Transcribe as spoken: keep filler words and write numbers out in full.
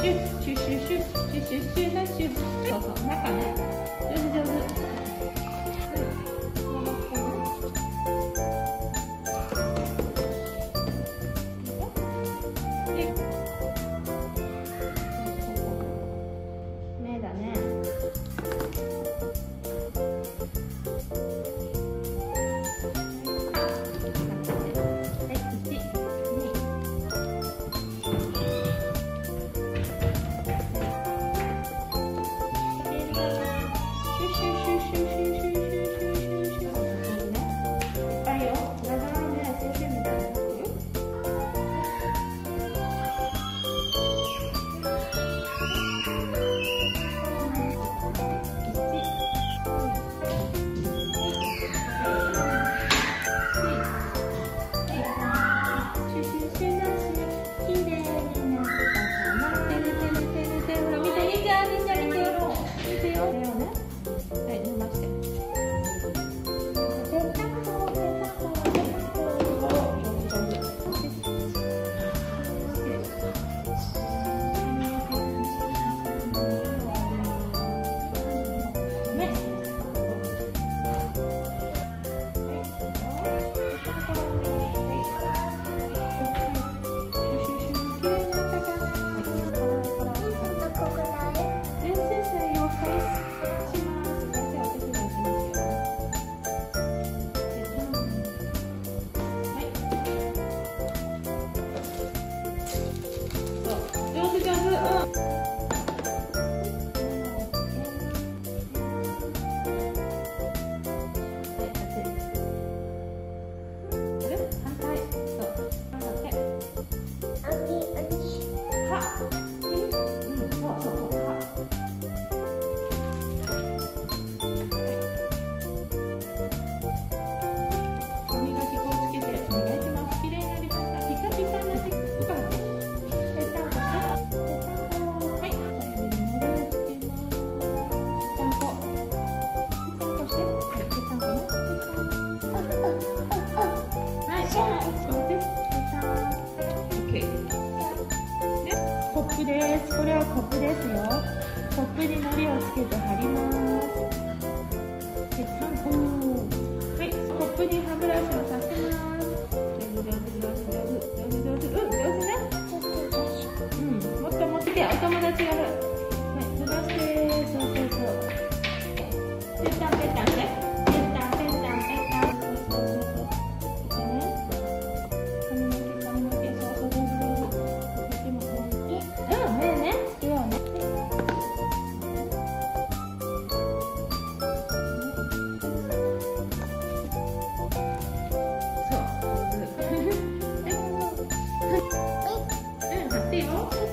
シュシュシュシュシュシュシュシュシュ。そうそう、中ね。上手上手。目だね。コップです。これはコップですよ。コップに糊をつけて貼ります。で、さんこ。はい、コップに歯ブラシをさせます。上手上手上手上手上手上手、うん、上手ね。うん、もっと持って、お友達がある。はい、伸ばして、そうそうそう。ペタンペタンね。ペタンペタンペタン。そうそうそうそう。ここね。髪の毛髪の毛、そうそう上手上手。うん、目ね、つけようね。そう、上手。うん、貼ってよ。